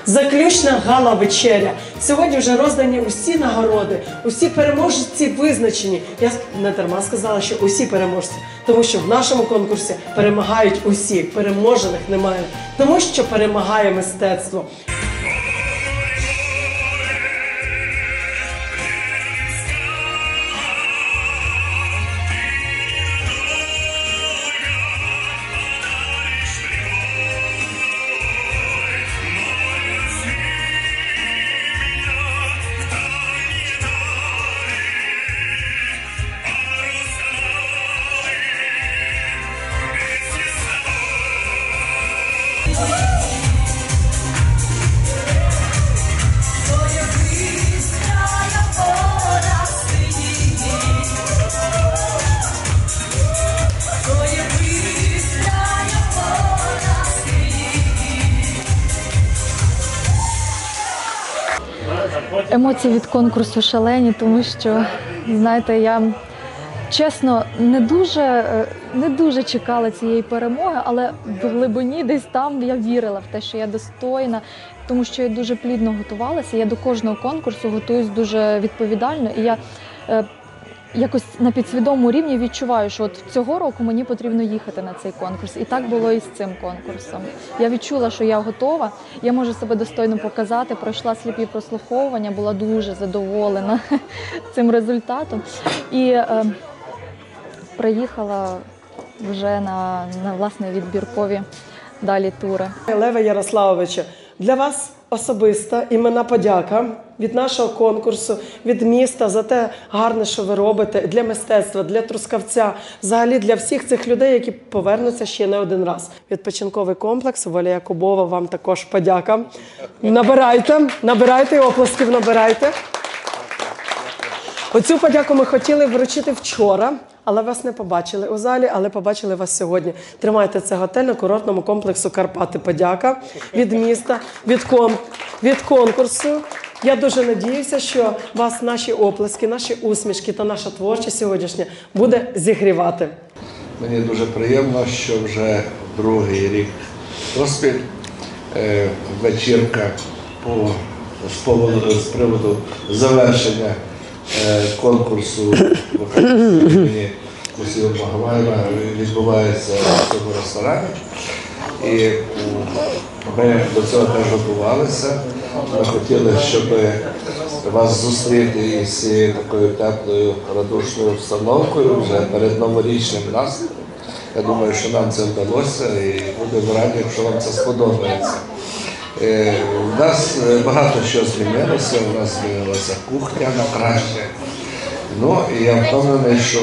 Заключна гала-вечеря. Сьогодні вже роздані усі нагороди, усі переможці визначені. Я не дарма сказала, що усі переможці, тому що в нашому конкурсі перемагають усі, переможених немає, тому що перемагає мистецтво. Емоції від конкурсу шалені, тому що, знаєте, я чесно не дуже чекала цієї перемоги, але в глибині десь там я вірила в те, що я достойна, тому що я дуже плідно готувалася. Я до кожного конкурсу готуюсь дуже відповідально, і я якось на підсвідомому рівні відчуваю, що от цього року мені потрібно їхати на цей конкурс. І так було і з цим конкурсом. Я відчула, що я готова, я можу себе достойно показати, пройшла сліпі прослуховування, була дуже задоволена цим результатом. І приїхала вже на власне відбіркові далі тури. Леве Ярославовичу, для вас особиста іменна подяка від нашого конкурсу, від міста за те гарне, що ви робите, для мистецтва, для Трускавця, взагалі для всіх цих людей, які повернуться ще не один раз. Відпочинковий комплекс Воля Якубова, вам також подяка. Набирайте оплесків, набирайте. Оцю подяку ми хотіли вручити вчора, але вас не побачили у залі, але побачили вас сьогодні. Тримайте, це готельно-курортному комплексу «Карпати» подяка від міста, від конкурсу. Я дуже надіюся, що вас наші оплески, наші усмішки та наша творчість сьогоднішня буде зігрівати. Мені дуже приємно, що вже другий рік поспіль вечірка з приводу завершення конкурсу імені Мусія Магомаєва відбувається в цьому ресторані. І ми до цього теж готувалися. Ми хотіли, щоб вас зустріти із цією такою теплою, радушною обстановкою вже перед новорічним настроєм. Я думаю, що нам це вдалося і будемо раді, якщо вам це сподобається. У нас багато що змінилося, у нас змінилася кухня на краще. Ну і я впевнений, що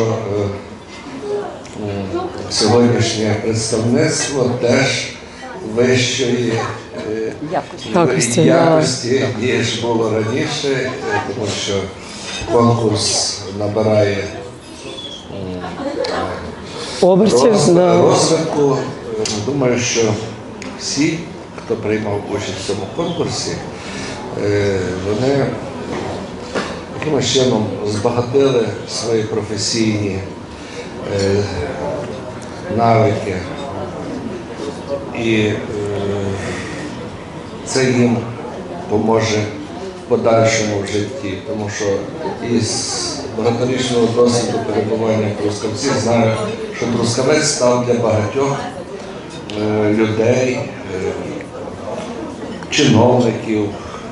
сьогоднішнє представництво теж вищої якості, ніж було раніше, тому що конкурс набирає розвитку. Думаю, що всі, хто приймав участь в цьому конкурсі, вони якимось чином збагатили свої професійні навики. І це їм поможе в подальшому в житті, тому що із багаторічного досвіду перебування в Трускавці знаю, що Трускавець став для багатьох людей, чиновників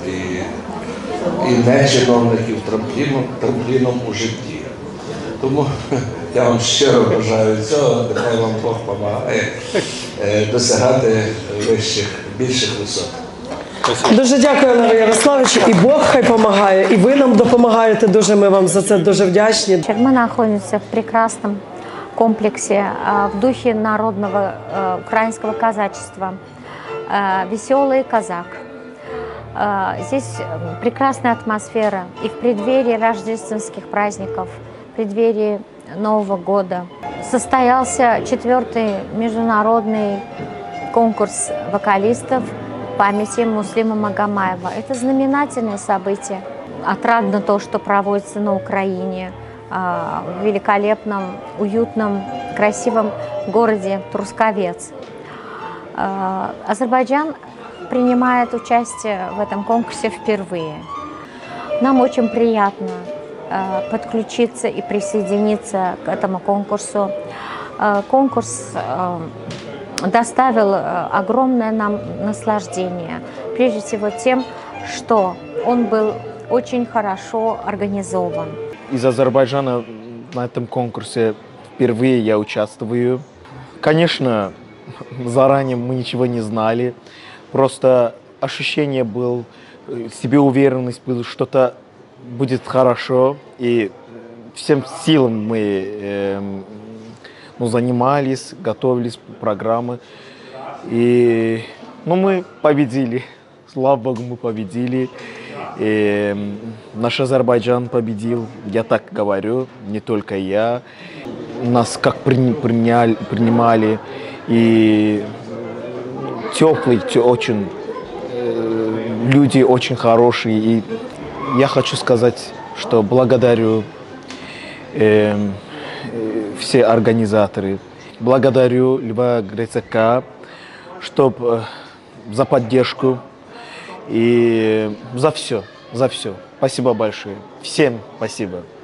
і нечиновників трампліном у житті. Тому я вам щиро бажаю цього, нехай вам Бог допомагає досягати більших висот. Дуже дякую, Леве Ярославович, і Бог хай допомагає, і ви нам допомагаєте дуже, ми вам за це дуже вдячні. Мы находимся в прекрасном комплексе в духе народного украинского казачества «Веселый казак». Здесь прекрасная атмосфера и в преддверии рождественских праздников, в преддверии Нового года. Состоялся 4-й международный конкурс вокалистов памяти Муслима Магомаева. Это знаменательное событие. Отрадно то, что проводится на Украине, в великолепном, уютном, красивом городе Трускавец. Азербайджан принимает участие в этом конкурсе впервые. Нам очень приятно подключиться и присоединиться к этому конкурсу. Конкурс доставил огромное нам наслаждение, прежде всего тем, что он был очень хорошо организован. Из Азербайджана на этом конкурсе впервые я участвую. Конечно, заранее мы ничего не знали, просто ощущение было, себе уверенность была, что-то будет хорошо, и всем силам мы занимались, готовились программы, и мы победили, слава Богу, мы победили. И наш Азербайджан победил, я так говорю, не только я. Нас как принимали, и теплые, очень, люди очень хорошие. И я хочу сказать, что благодарю все организаторы, благодарю Льва Грицака, за поддержку и за все, за все. Спасибо большое. Всем спасибо.